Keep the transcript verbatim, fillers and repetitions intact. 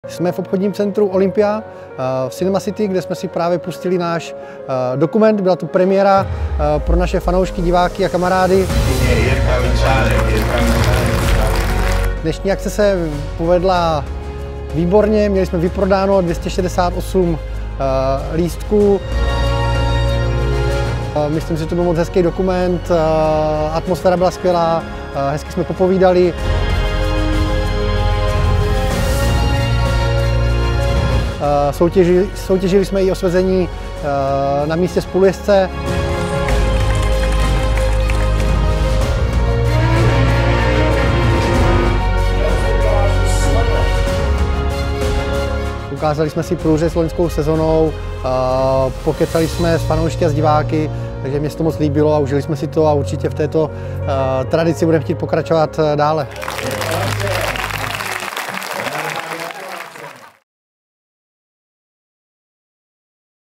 Jsme v obchodním centru Olympia v Cinema City, kde jsme si právě pustili náš dokument. Byla to premiéra pro naše fanoušky, diváky a kamarády. Dnešní akce se povedla výborně, měli jsme vyprodáno dvě stě šedesát osm lístků. Myslím si, že to byl moc hezký dokument, atmosféra byla skvělá, hezky jsme popovídali. Soutěžili, soutěžili jsme i osvězení na místě spolujezdce. Ukázali jsme si průřez s loňskou sezonou, pokecali jsme s fanoušky a s diváky, takže mě se to moc líbilo a užili jsme si to a určitě v této tradici budeme chtít pokračovat dále.